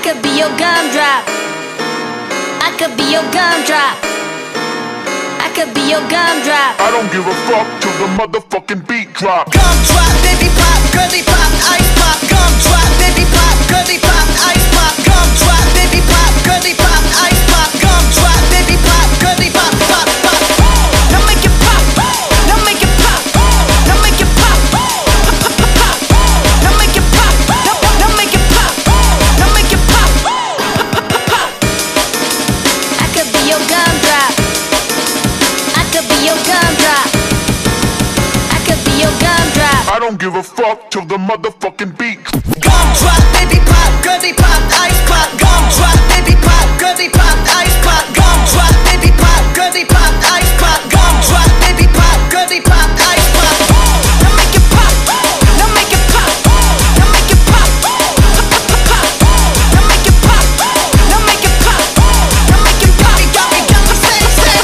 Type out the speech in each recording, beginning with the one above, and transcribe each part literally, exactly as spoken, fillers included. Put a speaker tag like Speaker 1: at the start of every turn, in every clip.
Speaker 1: could be your gumdrop. I could be your gumdrop. I could be your gumdrop.
Speaker 2: I don't give a fuck till the motherfucking beat drop.
Speaker 3: Gumdrop, baby pop, girly pop, ice pop. Gumdrop, baby pop, girly pop, ice pop. Gumdrop, baby pop, girly pop, ice pop. Gumdrop, baby pop, girly pop, pop, pop. Now make it pop, now make it pop, now make it pop, pop, pop, pop. Now make it pop, now, now make it pop, now make it pop, pop, pop, pop.
Speaker 1: I could be your gumdrop. I could be your gumdrop. I could be your gumdrop.
Speaker 2: I don't give a fuck till the motherfucking beat drop.
Speaker 3: Gumdrop, baby pop, girly pop, ice pop. Gumdrop, baby pop, girly pop, ice pop. Gumdrop, baby pop, girly pop, ice pop. Gumdrop, baby pop, girly pop, ice pop. Now make it pop, now make it pop, now make it pop, pop, pop, pop. Now make it pop, now make it pop, now make it pop. Got me, got me, say, say.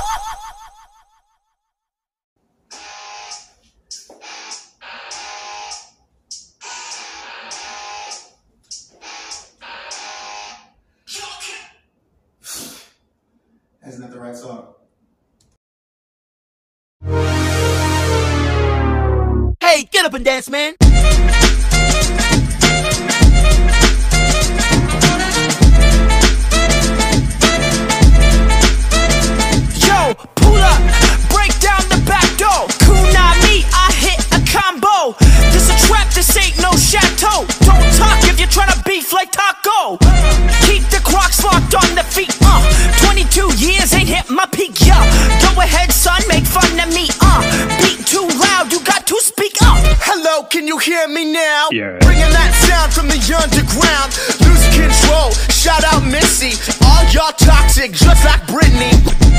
Speaker 4: Isn't that the right song?
Speaker 3: Hey, get up and dance, man. Yo, pull up, break down the back door. Kunami, I hit a combo. This a trap, this ain't no chateau. Don't talk if you're tryna beef like taco. Keep the Crocs locked on the feet, uh twenty-two years ain't hit my peak, yo. Go ahead, son, make fun of me, uh beat too loud, you got to speak up. Hello, can you hear me now?
Speaker 2: Yeah.
Speaker 3: Bringing that sound from the underground. Lose control, shout out Missy. All y'all toxic, just like Britney.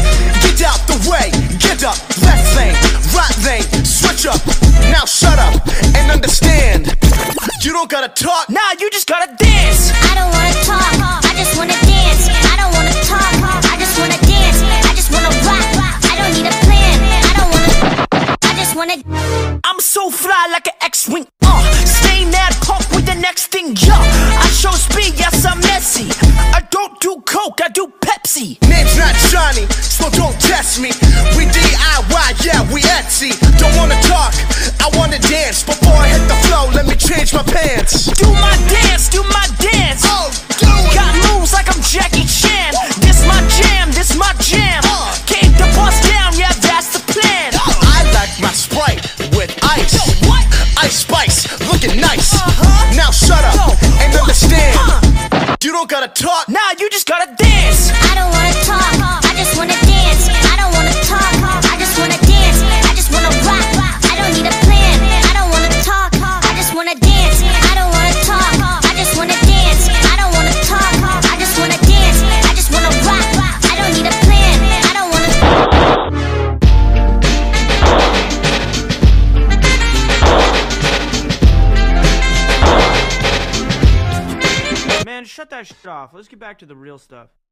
Speaker 3: Get out the way, get up, left lane, right lane, switch up. Now shut up and understand. You don't gotta talk, nah, you just gotta dance.
Speaker 1: I don't wanna talk, I just wanna dance. I don't wanna talk, I just wanna dance. I just wanna rock, I don't need a plan. I don't wanna, I just wanna.
Speaker 3: I'm so fly like an X-Wing, uh stay mad punk with the next thing, yo. I show speed, yes I'm messy. I don't do coke, I do Pepsi. Name's not Johnny, so don't test me. We D I Y, yeah, we Etsy. Don't wanna talk, I wanna dance. Before I hit the flow, let me change my pants. Do my dance, do my dance. Oh, do it. Got moves like I'm Jackie Chan. This my jam, this my jam. uh. Came to bust down, yeah, that's the plan. I like my Sprite with ice. Yo, what? Ice Spice, looking nice. Uh-huh. Now shut up Yo, and understand. Uh. You don't gotta talk, nah, you just gotta dance.
Speaker 1: I don't wanna talk, I just wanna dance. I don't wanna talk, I just wanna dance. I just wanna rock, I don't need a plan. I don't wanna talk, I just wanna dance. I don't wanna talk, I just wanna dance. I don't wanna talk, I just wanna dance. I just wanna rock, I don't need a plan. I don't wanna.
Speaker 5: Man, shut that shit off. Let's get back to the real stuff.